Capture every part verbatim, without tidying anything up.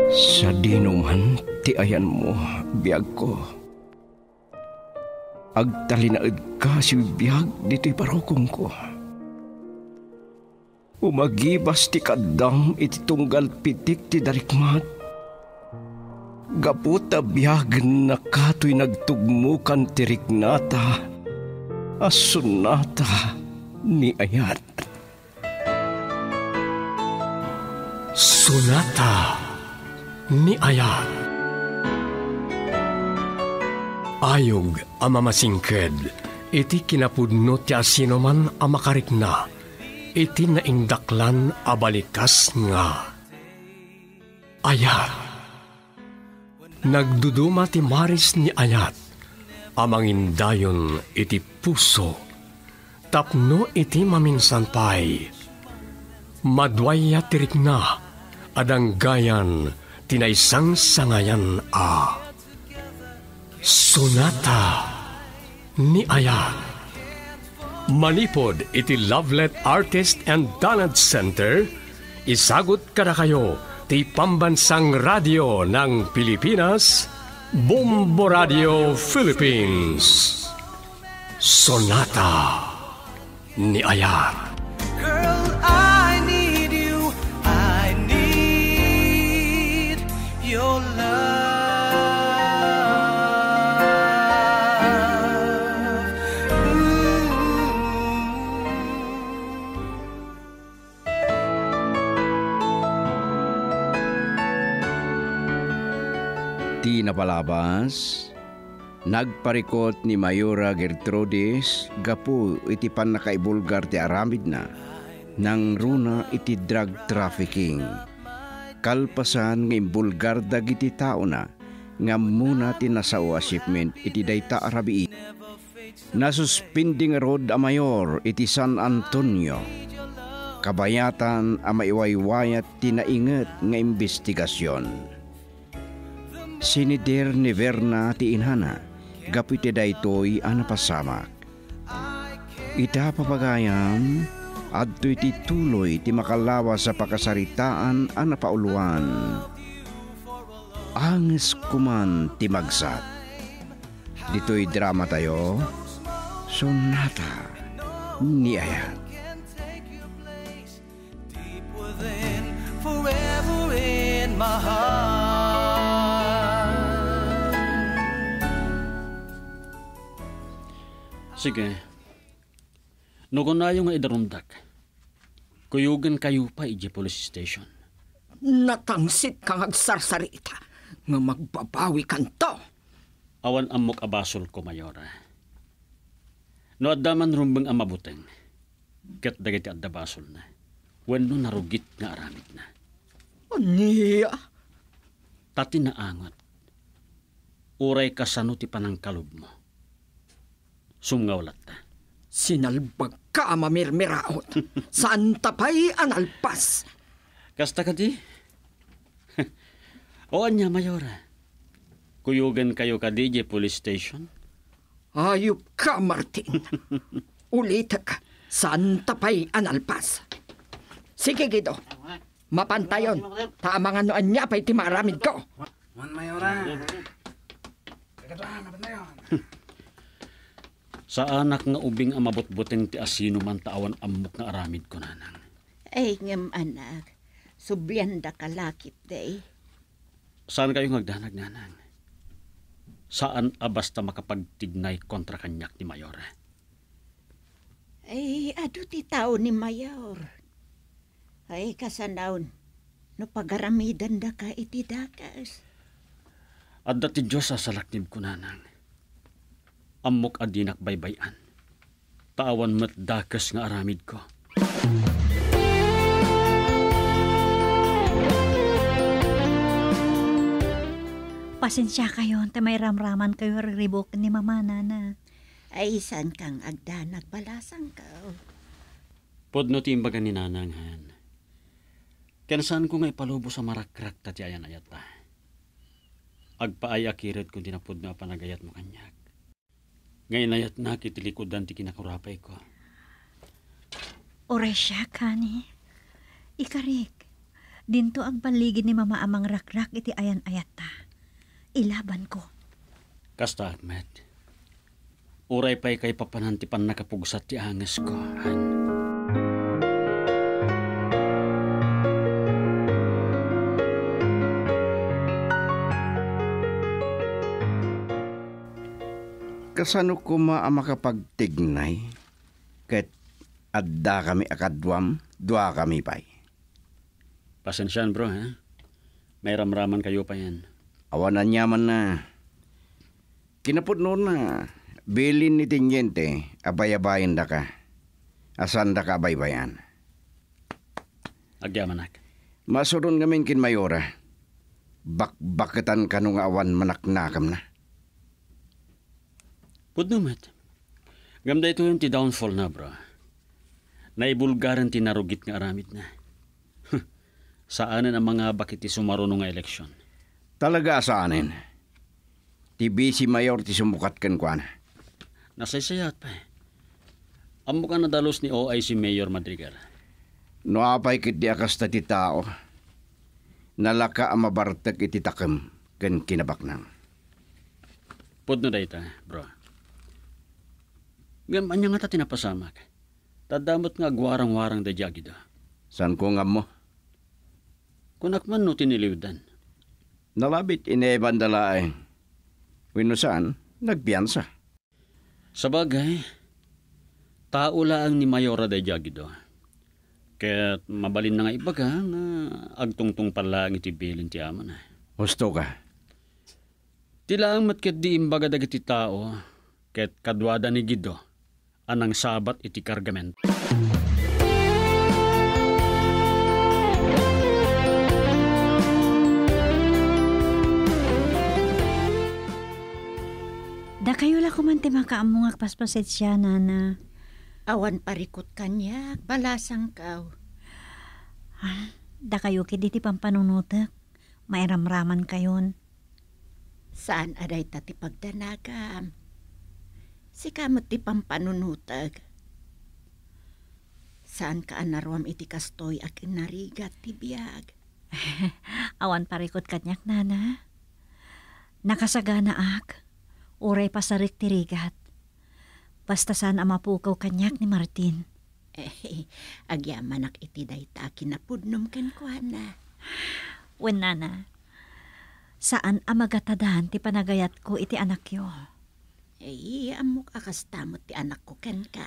Sa dinuman ti ayan mo, biyag ko. Agtalinaid ka si biyag dito'y parokong ko. Umagibas ti kadam iti tunggal pitik ti darikmat. Gaputa biyag na kato'y nagtugmukan ti riknata, asunata ni ayat. Sonata ni ayat. Ayog ang mamasingked, iti kinapudno ti asinoman ang makarikna, iti naindaklan abalikas nga. Ayat. Nagduduma ti maris ni ayat, amangindayon iti puso, tapno iti maminsan pay. Madwaya tirikna, adang gayan, tinaysang sangayan a. Sonata ni ayat. Manipod iti Lovelet Artist and Talent Center, isagot kada kayo ti Pambansang Radio ng Pilipinas, Bombo Radio Philippines. Sonata ni ayat. Girl, I need you. I need your love. Di napalabas, nagparikot ni Mayora Gertrudis gapu iti panakaibulgar ti aramid na nang runa iti drug trafficking. Kalpasan ng imbulgar dagiti tao na nga muna tinasawa shipment iti dayta arabii. Nasuspinding rod a mayor iti San Antonio. Kabayatan a maiwaywayat tinainget nga investigasyon. Sinider ni Verna ti inhana, gapiti daytoy ana pasamak. Ita papagayam, adto'y ti tuloy ti makalawa sa pakasaritaan ana pauluan. Anges kuman ti magsat. Dito'y drama tayo, sonata ni ayat. Deep within, forever in my heart. Sige. Nogon na yung idarundag. Kuyugan kayo pa iji police station. Natangsit kang agsarsarita nga magbabawi kanto. Awan amok abasol ko, Mayora. No addaman rumbang amabuteng. Kat dagiti adda basol na. Wenno narugit nga aramid na. Aniya? Tati na angot. Uray kasano ti panangkalob mo. Sumngawlat ta. Sinalbag ka mamirmiraot. Saan tapay analpas? Kasta ka di? O anya, Mayora. Kuyugan kayo ka di police station? Ayop ka, Martin. Ulit ka. Saan tapay analpas? Sige, Gido. Mapantayon. Tamang ano anya pa'y timaramid ko. Man, Mayora. Kagatuan, mapantayon. Sa anak nga ubing amabot-buteng ti asino man taawan amok nga aramid ko nanang. Ay, ngam anak. Subyanda ka lakip day. Saan kayo ngagdanag nanang? Saan abasta makapagtignay kontra kanyak ni Mayora? Ay, adu ti tao ni Mayor. Ay, kasanaon. No pagaramidan da ka iti dakas. Adda ti Diyos sa salaknib ko nanang. Amok adinak baybayan. Taawan mat dakas nga aramid ko. Pasensya kayo, ta may ramraman kayo ribok ni Mama Nana. Ay, san kang agda nagbalasang ka. Podno ti imbaga ni nananghan. Kanasan ko nga ipalubo sa marakrak tati ayan ayat ta. Agpaay akiret kung tinapod na panagayat mo kanyak. Ngayon ayat na kitilikodan ti kinakurapay ko. Oray siya, Kani. Ikarik, Dinto ang paligid ni mama amang rakrak iti ayan-ayat ta. Ilaban ko. Kasta, Ahmed. Uray pa'y kay papanantipan nakapugsat ti anges ko, han. Kasano ko maa makapagtignay? Ket adda kami akadwam, dua kami pay. Pasensyan, bro, ha? May ramraman kayo pa yan. Awanan yaman na. Kinapod noon na, bilin ni Tinyente, abay-abayin da ka. Asan da ka baybayan. Agyamanak. Masuron ngamin kin Mayora. Bakbaketan kanong awan manaknakam na. Pudno, Met. Gamda ito yung ti downfall na, bro. Naibulgaran ti narugit nga aramid na. Saanan ang mga bakit ti sumaruno nga eleksyon? Talaga saanin. Ti si Mayor ti sumukat kan kwa na. Nasaysayat pa eh. Amo ka nadalos ni O I si Mayor Madrigal. No apay kit di akas ta ti tao. Nalaka ang mabartag iti takam kan kinabaknang. Pudno da ita, bro. Gam, anya nga ta tinapasamak. Tadamot nga agwarang-warang da jagido. San ko nga mo? Kunak man no tiniliwdan. Nalabit ineban dalaay. Wino saan, nagpiyansa. Sabagay, tao laang ni Mayora da jagido. Kaya't mabalin na nga ibaga nga agtungtong pala ang itibilin ti ama na. Husto ka. Tila ang matket di imbaga dagiti tao, kaya't kadwada ni Gido, anang sabat iti kargamento. Da kayo la kuman ti makaamong agpaspaset siya, nana. Awan parikot kanya, balasang kaw. Ah, da kayo kidi ti pampanunutak. May ramraman kayon. Saan aday ta ti pagdanagam? Si kamot ti pampanunutag. Saan ka anaruam iti kastoy ak narigat ti biyag? Awan parikot kanyak, nana. Nakasagana ak. Uray pasarik ti rigat. Basta saan ang mapukaw kanyak ni Martin. Eh, agyamanak iti dayta kinapudnom ken kuana. Wen, nana. Saan ang magatadahan ti panagayat ko iti anak yo? Eh, amok akastamot ti anak ko ken ka.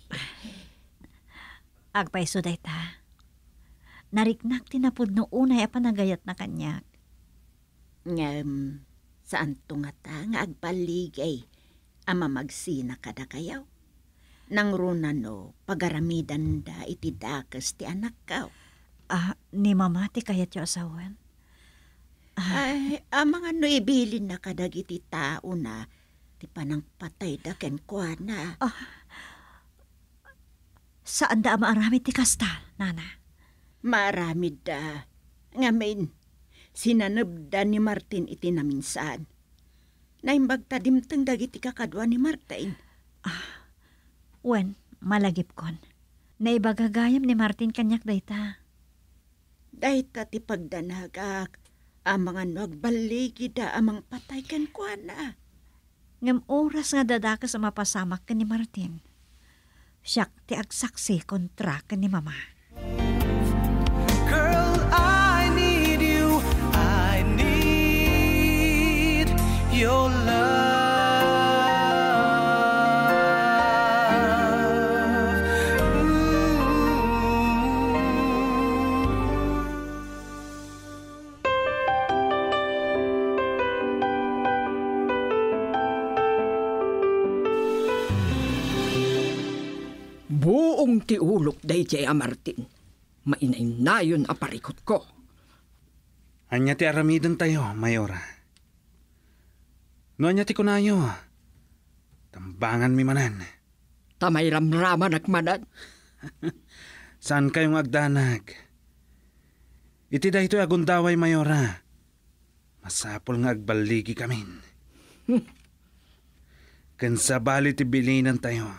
Agpaiso dayta. Nariknak ti napudno unay a panagayat na kanyak. Ngam, saan tungata nga agbaligay ama magsina kada kayaw? Nang runa no, pagaramidan da iti dakas ti anak kaw. Ah, ni mama ti kayat yo asawan. Ay, ang mga no ibilin na kadagiti tao na ti panang patay da ken kuana. Ah, saan da maarami ti kastal, nana? Marami da. Ngamin, sinanabda ni Martin iti naminsan. Naimbag tadimteng dagiti kakadwa ni Martin. Ah, wen, malagip kon. Naibagagayam ni Martin kanyak dayta. Dayta ti pagdanagak, ang mga nagbaligi da amang patay ken kuana. Ngam oras nga dadakas ang mapasamak ka ni Martin. Siyak ti agsaksi kontra ka ni mama. Girl, I need you. I need your love. Ooh. Buong ti ulok day jaya Martin. Mainainayon a parikot ko. Anya ti aramidon tayo, Mayora. No anya ti kunayo. Tambangan mi manan. Tamay ramraman akmanan. Saan kayong agdanag? Iti da ito agundaway, Mayora. Masapol nga agbaligi kamin. Kansa bali ti bilinan tayo.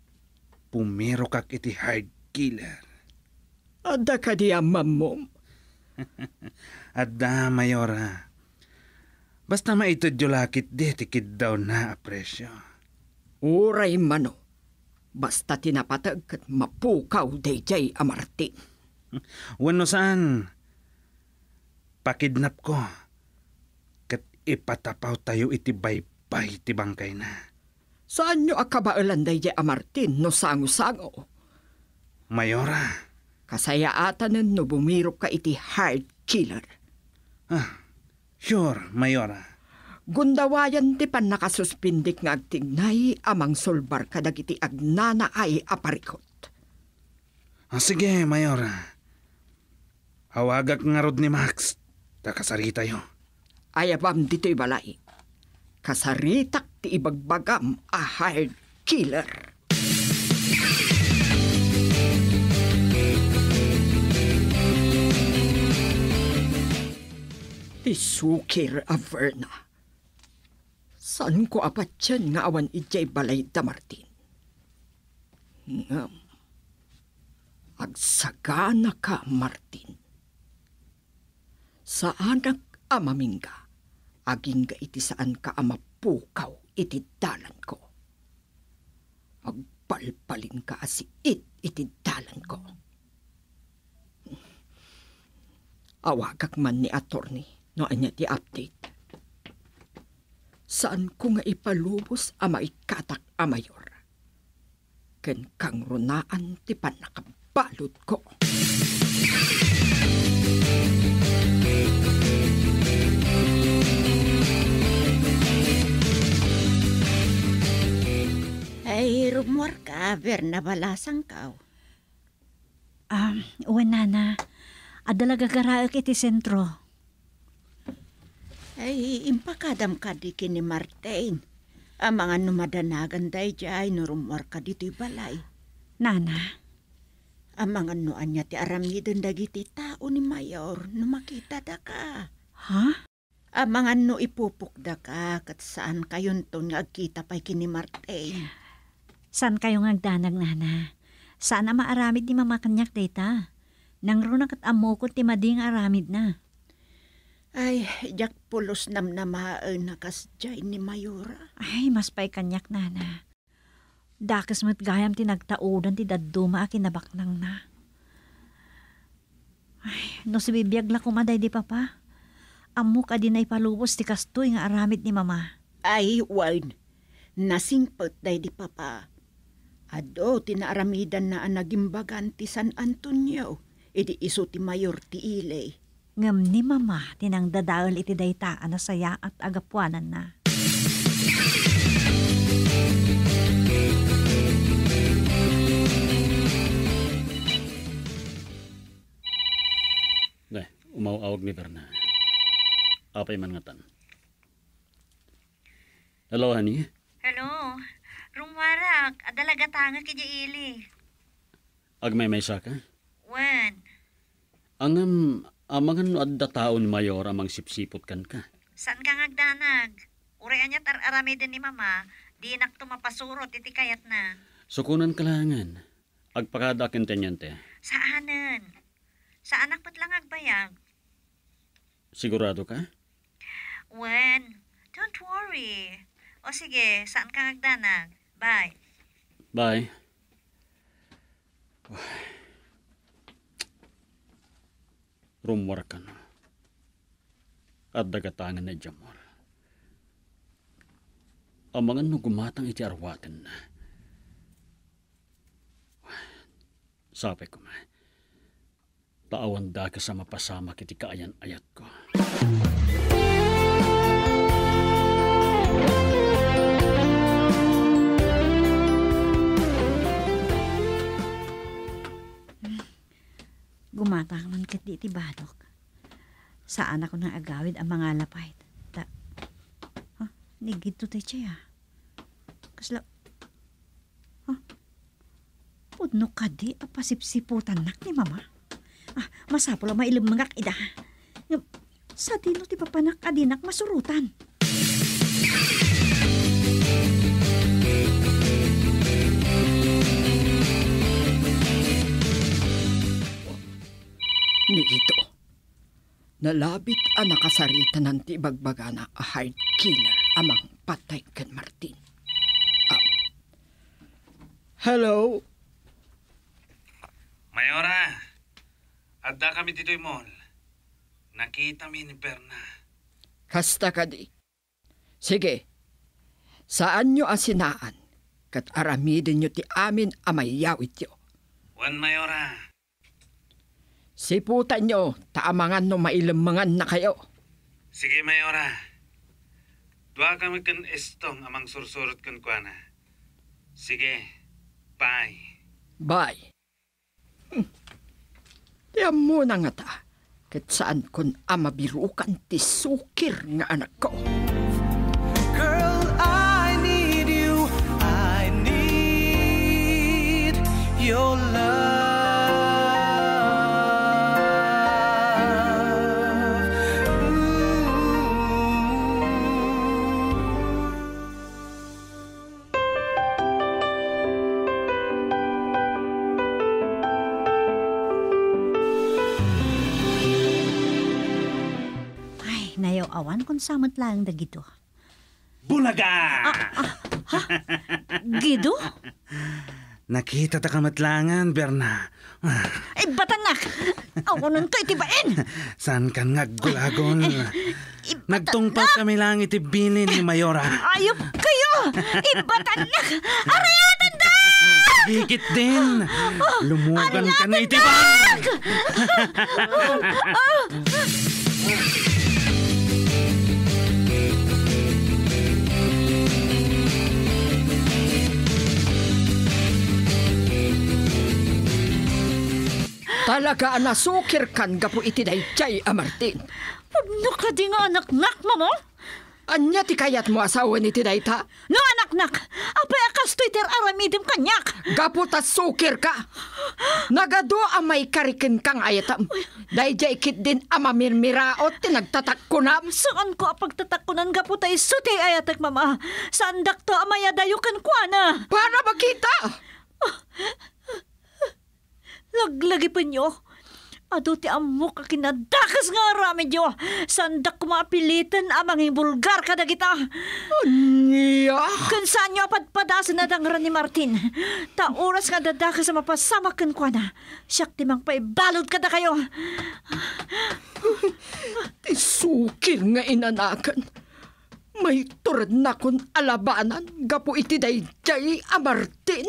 Pumiro kak iti hard killer. Ada ka di amam mo. Adda, Mayora. Basta maitod yung lakit di, tikid daw na apresyo. Uray mano. Basta tinapatag kat mapukaw dayjay a Martin. Wano saan? Pakidnap ko. Kat ipatapaw tayo iti baybay ti bangkay na. Saan nyo akabaalan dayjay a Martin no sango-sango? Mayora. Kasayaatan no bumirok ka iti hard killer. Ah, sure, Mayora. Gundawayan ti pan nakasuspindik nga agtignay amang solbar kadag iti agnana ay aparikot. Ah, sige, Mayora. Hawagak nga rod ni Max. Takasari tayo. Ayabam dito'y balay. Kasaritak ti ibagbagam a hard killer. Ti sukir a Verna. San ko apat yan nga awan ijay balay da Martin? Ngam. Agsagana ka, Martin. Sa anak amamingga, aging ga iti saan ka amapukaw iti dalan ko. Agpalpalin ka asi it iti dalan ko. Awagak man ni attorney no anya ti update. Saan ko nga ipalubos ama ikatak a mayor? Ken kang runaan ti panakabalot ko. Ay, rumor ka, ver na balasang kaw. Um, uwan nana, adalaga garaak iti sentro. Ay, impakadam ka di kini Martin. Ang mga numadanagan day jay no rumor ka dito'y balay. Nana, Ang mga nuan niya ti aramidon dagiti tao ni Mayor no makita da ka. ha? Ang mga no ipupuk da ka kat saan kayon ton nga agkita pa'y kini Martin. San kayo ngagdanag, nana? Saan na maaramid ni mama kanyak data? Nang runa kat amokot ti mading aramid na. Ay, jak pulos nam na maan nakasjay ni Mayora. Ay, mas pa'y kanyak, nana. Dakas mo't gayam tinagtaudan ti daduma a kinabaknang na. Ay, no si bibiyag la kumaday di papa. Amo ka din ay palubos ti kastoy nga aramid ni mama. Ay, wine. Nasingpot day di papa. Ado, tinaaramidan na ang nagimbagan ti San Antonio. Idi iso ti Mayor ti Ilay. Ngam ni mama tinang dadaal iti daytaan na saya at agapuanan na. Day, umaw-awag ni Berna. Apay man nga tan. Hello, honey. Hello, Rungwarak, adalaga tanga kiti ili. Agmay may saka. Wen, Angam, amangan no adda tao ni Mayor amang sipsipot kan ka. saan ka ngagdanag? Urayan niya tar aramidin ni mama, di nak tumapasurot iti kayat na. Sukunan kalangan. Agpakadakin tenyante. Saanan? Sa anak pat lang agbayag. Sigurado ka? Wen, don't worry. O sige, saan ka ngagdanag? Bye. Bye. Rumor ka na. At dagatangan na Jamor. Ang mga no gumatang iti arwaten na. Sabi ko ma, taawan da ka sa mapasama kiti kaayan-ayat ko. Gumatang man kat di iti badok. Saan ako nang agawid ang mga lapay. Ta, ha? Nigid to tayo siya. Kasla, ha? Pudno ka di, apasipsiputan nak ni mama. Ah, masapula mailumangak ida. Nga, sa dino ti papanak adinak masurutan. Nito, Nalabit ang nakasarita ng tibagbagana a hard killer amang patay kan Martin. Ah. Hello? Mayora, adda kami dito'y mall. Nakita mi ni Berna. Kasta ka di. Sige, saan nyo asinaan? Kat aramidin nyo ti amin amayawit yo. Wan Mayora. Siputan nyo, taamangan no mailamangan na kayo. Sige Mayora. Dua kami kan estong amang sursurot kan kuana. Sige, bye. Bye. Hmm. Tiyan mo na nga ta. Kat saan kun amabirukan ti sukir nga anak ko. Girl, I need you. I need your love. Ay, nayaw awan kung samot lang dagito. Bulaga! Gido? Nakita ta kamatlangan, Berna. Ay, batanak! Awanon ko itibain! Saan kan ngaggulagon? Ibatanak! Nagtungpal kami lang itibilin ni Mayora. Ayop kayo! Ibatanak! Arayatan da! Higit din! Lumugan ka na itibag! Talaga nasukir kan gapo iti dayjay a Martin. Ano ka di nga anak-nak mo mo? Anya ti kayat mo asawa ni ti dayta? No anak-nak! Apay akas Twitter aramidim kanyak! Gapo ta sukir ka. Nagado ang may karikin kang ayatam. Dayjay kit din ang mamirmiraot ti nagtatak ko na. Saan ko apagtatakunan gapo tayo suti ayatak mama? Saan dakto amayadayukan kwa na? Para makita. Laglagi pa nyo. Ado ti amok ka kinadakas nga rami nyo. Sandak kumapilitan amang bulgar kada kita. Anya? Kung saan nyo padpadasan na dangran ni Martin. Ta oras nga dadakas sa mapasama kan kwa na. Siyak timang paibalod kada kayo. Ti sukir nga inanakan. May turad na kun alabanan. Gapo iti dayjay a Martin.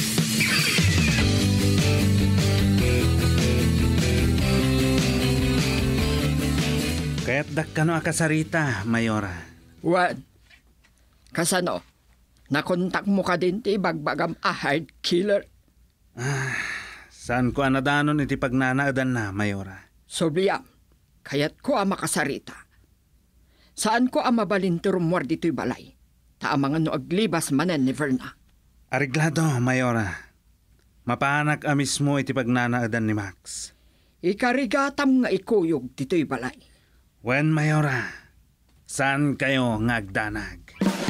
Kaya't dakkano akasarita, Mayora. Wan, kasano? Nakontak mo ka din ti bagbagam a hard killer. Saan ko anadanon iti pagnanaadan na, Mayora? Sobliam, kayat ko ang makasarita. Saan ko ang mabalinturumwar dito'y balay? Ta ang mga no aglibas manen ni Verna. Ariglado, Mayora. Mapanak a mismo iti pagnanaadan ni Max. Ikarigatam nga ikuyog dito'y balay. Wen, Mayora, saan kayo ngagdanag?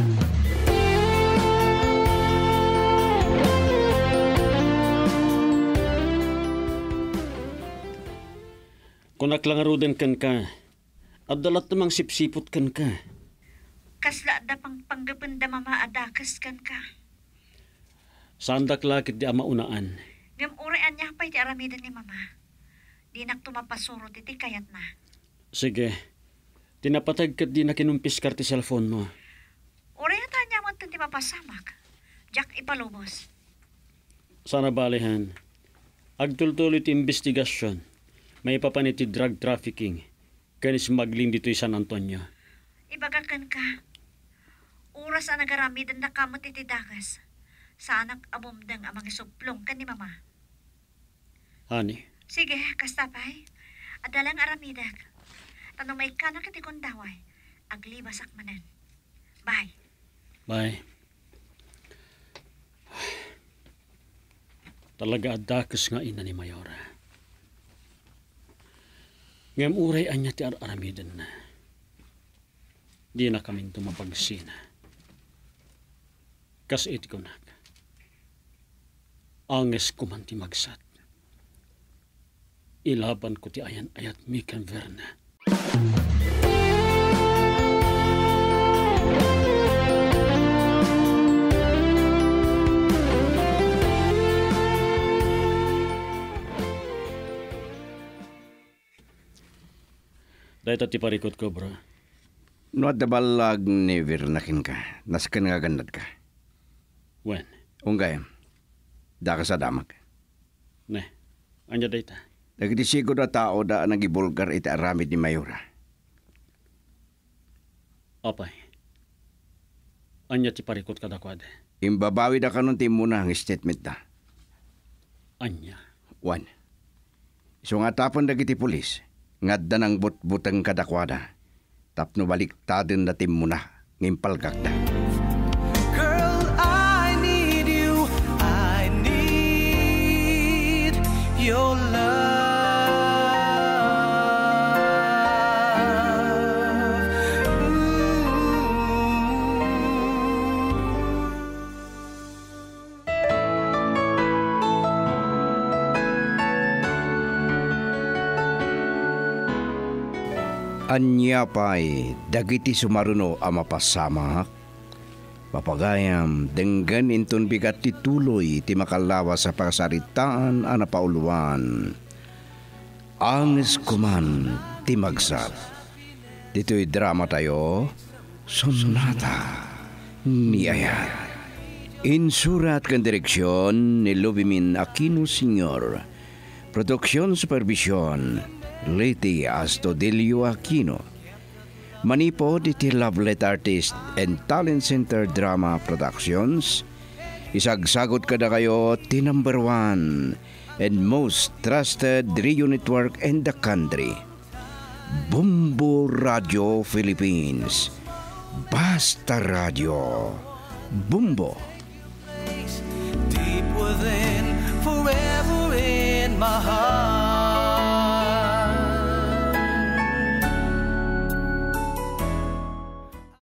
Kung naklangarudan kan ka, at dalat namang sipsipot kan ka. Kasla da pang panggapanda mama adakas kan ka. Saan daklakit di ama unaan? Ngam urean niya pa'y ti aramidan ni mama. Di nak tumapasurot iti kayat na. Sige, tinapatag kat di na kinumpis kar ti cellphone mo. Urean ta niya mo ti mapasamak. Jack ipalubos. Sana balihan. Agtultuloy ti investigasyon. May papanit ti drug trafficking. Kanis smuggling dito San Antonio. Ibagakan ka. Oras ang nagaramidan na kamot iti dagas. Sa anak abumdang amang isuplong ka ni mama. Honey? Sige, kastapay. Adalang aramidag. Tanong may kanak iti kundaway. Aglibasak manan. Bye. Bye. Talaga adakas nga ina ni Mayora. Ngam uray anya ti ar-aramidan na. Di na kaming tumapagsina. Kas iti ko nak. Anges ko man ti magsat. Ilaban ko ti ayan ayat mi kan Verna. Dahil ti parikot ko, bro. No at dabalag ni Virnakin ka, naskan nga gandad ka. Wen? Unggay, da ka sa damag. Ne, anya dayta. Nagdisigo na tao da nagibulgar iti aramid ni Mayura. Apay. Anya ti parikot ka dakwad. Imbabawi da ka nun ti muna ang statement da. Anya. One. So nga tapon dagiti pulis, ngadda ng but-butang kadakwada. Tapno baliktadin na tim muna, ngimpalgak da. Girl, I need you. I need your love. Anya pa'y dagiti sumaruno a mapasamak. Papagayam, denggan inton bigat ti tuloy ti makalawa sa pasaritaan a napauluan. Angis kuman ti magsat. Dito'y drama tayo, Sonata ni Ayat. Insurat kan direksyon ni Lubimin Aquino Senior. Produksyon supervision Leti Astudillo Aquino. Manipod iti Lovelet Artist and Talent Center Drama Productions. Isagsagot kada kayo ti number one and most trusted radio network in the country. Bumbo Radio Philippines. Basta Radio. Bumbo. Deep within, forever in my heart.